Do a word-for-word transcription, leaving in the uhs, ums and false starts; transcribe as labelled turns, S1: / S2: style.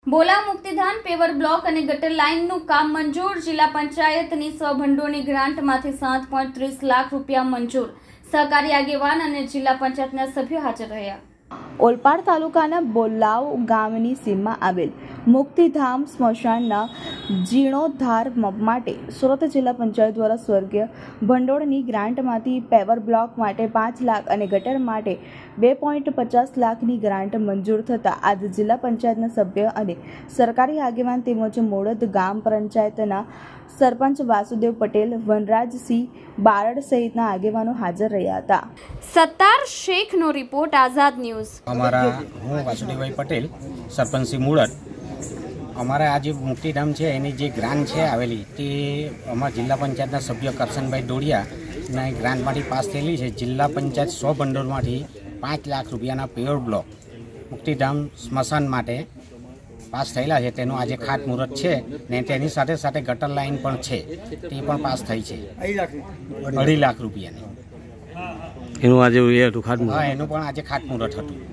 S1: બોલા મુક્તિધામ paver block અને ગટર લાઇનનું કામ મંજૂર। જિલ્લા પંચાયતની સ્વભંડોળની ગ્રાન્ટમાંથી સાત પોઈન્ટ ત્રીસ લાખ રૂપિયા મંજૂર। સહકારી આગેવાન અને જિલ્લા પંચાયતના સભ્યો હાજર રહ્યા।
S2: ઓલપાડ તાલુકાના બોલાવ ગામની સીમમાં આવેલ મુક્તિધામ સ્મશાનના જીર્ણોદ્ધાર માટે સુરત જિલ્લા પંચાયત દ્વારા સ્વર્ગીય ભંડોળની ગ્રાન્ટમાંથી પેવર બ્લોક માટે પાંચ લાખ અને ગટર માટે બે પોઈન્ટ પચાસ લાખની ગ્રાન્ટ મંજૂર થતાં આજે જિલ્લા પંચાયતના સભ્ય અને સરકારી આગેવાન તેમજ મોડદ ગામ પંચાયતના સરપંચ વાસુદેવ પટેલ, વનરાજસિંહ બારડ સહિતના આગેવાનો હાજર રહ્યા હતા।
S1: સત્તાર શેખનો રિપોર્ટ, આઝાદ ન્યૂઝ।
S3: અમારા હું વાસુદેવભાઈ પટેલ, સરપંચ શ્રી મુળદ। અમારા આ જે મુક્તિધામ છે એની જે ગ્રાન્ટ છે આવેલી તે અમારા જિલ્લા પંચાયતના સભ્ય કરશનભાઈ ડોડિયાના ગ્રાન્ટમાંથી પાસ થયેલી છે। જિલ્લા પંચાયત સો ભંડોળમાંથી પાંચ લાખ રૂપિયાના પેવર બ્લોક મુક્તિધામ સ્મશાન માટે પાસ થયેલા છે। તેનું આજે ખાતમુહૂર્ત છે ને તેની સાથે સાથે ગટર લાઇન પણ છે, તે પણ પાસ થઈ છે અઢી લાખ રૂપિયાની।
S4: એનું આજે ખાતમુહૂર્ત
S3: હા એનું પણ આજે ખાતમુહૂર્ત હતું।